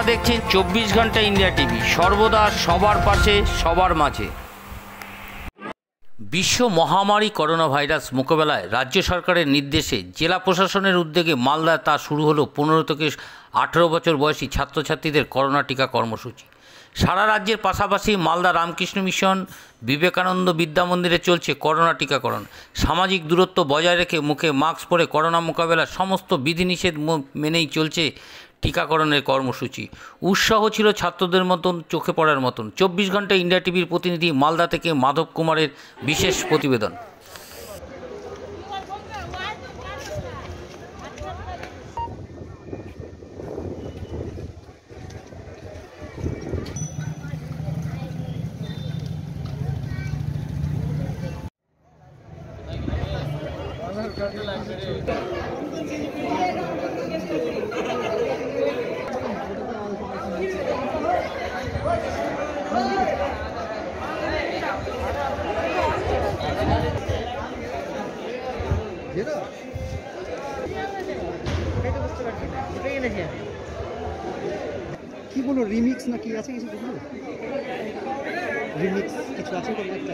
দেখছেন 24 ঘন্টা India TV, সর্বদা সবার পাশে সবার মাঝে। বিশ্ব মহামারী করোনা ভাইরাস মোকাবেলায় রাজ্য সরকারের নির্দেশে জেলা প্রশাসনের উদ্যোগে মালদায় তা শুরু হলো 15 থেকে 18 বছর বয়সী ছাত্রছাত্রীদের করোনা টিকা কর্মসূচি। সারা রাজ্যের পাশাপাশি মালদা রামকৃষ্ণ মিশন বিবেকানন্দ বিদ্যামন্দিরে চলছে করোনা টিকাকরণ। সামাজিক দূরত্ব বজায় রেখে মুখে মাস্ক পরে করোনা মোকাবেলার সমস্ত বিধিনিষেধ মেনেই চলছে টিকাকরণের কর্মসূচি। উৎসাহ ছিল ছাত্রদের মতন চোখে পড়ার মতন। 24 ঘন্টা ইন্ডিয়া টিভির প্রতিনিধি মালদা থেকে মাধব কুমারের বিশেষ প্রতিবেদন। কি বলো, রিমিক্স না কি আছে কিছু বলো? রিমিক্স কিছু আছে কোনো একটা?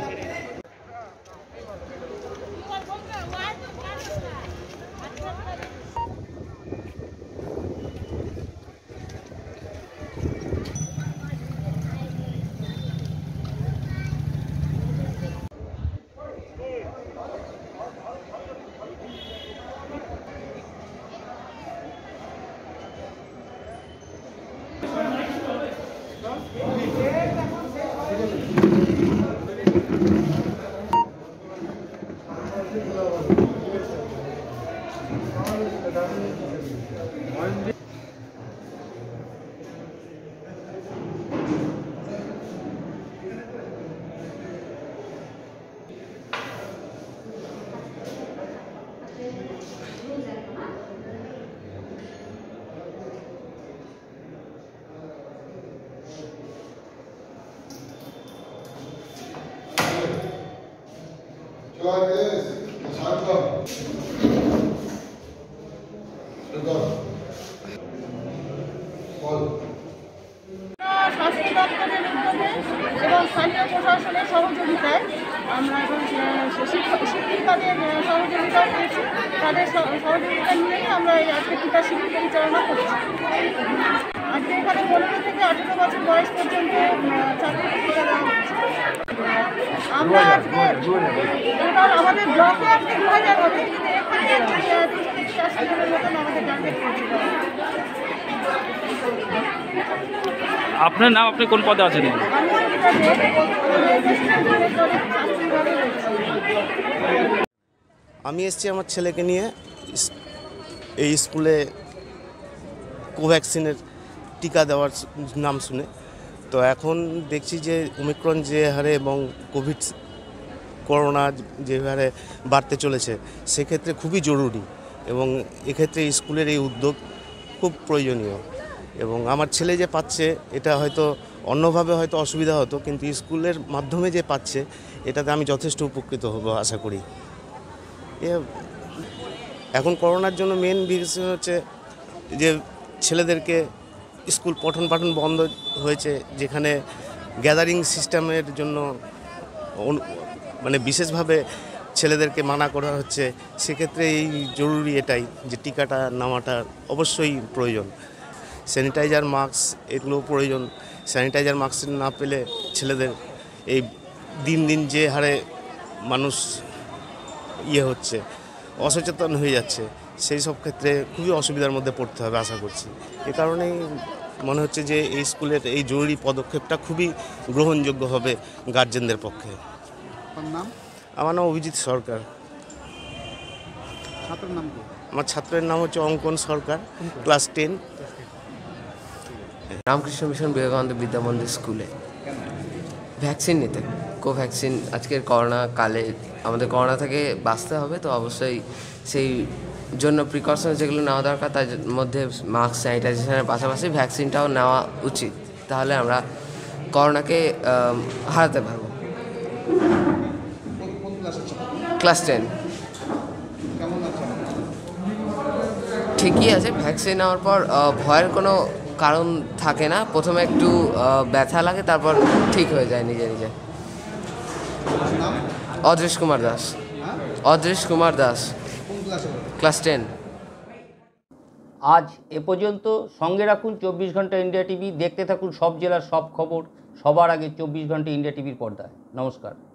স্বাস্থ্য দপ্তরের উদ্যোগে এবং স্থানীয় প্রশাসনের সহযোগিতায় আমরা এবং শিক্ষিকাদের সহযোগিতা পেয়েছি। তাদের সহযোগিতা নিয়েই আমরা এই আজকে টিকা শিবির পরিচালনা করছি। আজকে এখানে 15 থেকে 18 বছর বয়স পর্যন্ত ছাত্রদের টিকা দেওয়া হচ্ছে। আমরা আজকে এবার আমাদের ব্লকে আজকে 2000 হবে, কিন্তু এখানে 30-80 জনের মতন আমাদের টার্গেট করছি। আপনার নাম, আপনি কোন পদে আছেন? আমি এসেছি আমার ছেলেকে নিয়ে এই স্কুলে কোভ্যাক্সিনের টিকা দেওয়ার নাম শুনে। তো এখন দেখছি যে ওমিক্রন যে হারে এবং করোনা যে হারে বাড়তে চলেছে, সেক্ষেত্রে খুবই জরুরি এবং এক্ষেত্রে স্কুলের এই উদ্যোগ খুব প্রয়োজনীয়। এবং আমার ছেলে যে পাচ্ছে, এটা হয়তো অন্যভাবে হয়তো অসুবিধা হতো, কিন্তু স্কুলের মাধ্যমে যে পাচ্ছে, এটাতে আমি যথেষ্ট উপকৃত হব আশা করি। এখন করোনার জন্য মেন বিষয় হচ্ছে যে ছেলেদেরকে স্কুল পঠন পাঠন বন্ধ হয়েছে, যেখানে গ্যাদারিং সিস্টেমের জন্য মানে বিশেষভাবে ছেলেদেরকে মানা করা হচ্ছে। সেক্ষেত্রে এই জরুরি এটাই যে টিকাটা নেওয়াটা অবশ্যই প্রয়োজন। স্যানিটাইজার, মাস্ক এগুলো প্রয়োজন। স্যানিটাইজার মাস্ক না পেলে ছেলেদের এই দিন দিন যে হারে মানুষ হচ্ছে, অসচেতন হয়ে যাচ্ছে, সেই সব ক্ষেত্রে খুবই অসুবিধার মধ্যে পড়তে হবে আশা করছি। এ কারণেই মনে হচ্ছে যে এই স্কুলের এই জরুরি পদক্ষেপটা খুবই গ্রহণযোগ্য হবে গার্জেনদের পক্ষে। আমার নাম অভিজিৎ সরকার। ছাত্রের নাম কি? আমার ছাত্রের নাম হচ্ছে অঙ্কন সরকার, ক্লাস 10। রামকৃষ্ণ মিশন বিবেকানন্দ বিদ্যামন্দির স্কুলে ভ্যাকসিন নিতে, কোভ্যাক্সিন। আজকের করোনা কালে আমাদের করোনা থেকে বাঁচতে হবে, তো অবশ্যই সেই জন্য প্রিকশন যেগুলো নেওয়া দরকার, তার মধ্যে মাস্ক, স্যানিটাইজেশনের পাশাপাশি ভ্যাকসিনটাও নেওয়া উচিত। তাহলে আমরা করোনাকে হারাতে পারব। ক্লাস 10। ঠিকই আছে, ভ্যাকসিন নেওয়ার পর ভয়ের কোনো কারণ থাকে না, প্রথমে একটু ব্যথা লাগে, তারপর ঠিক হয়ে যায় নিজে নিজে। অদৃশ কুমার দাস। অদৃশ কুমার দাস, ক্লাস 10। আজ এ পর্যন্ত। সঙ্গে রাখুন 24 ঘন্টা ইন্ডিয়া টিভি। দেখতে থাকুন সব জেলার সব খবর সবার আগে 24 ঘন্টা ইন্ডিয়া টিভির পর্দায়। নমস্কার।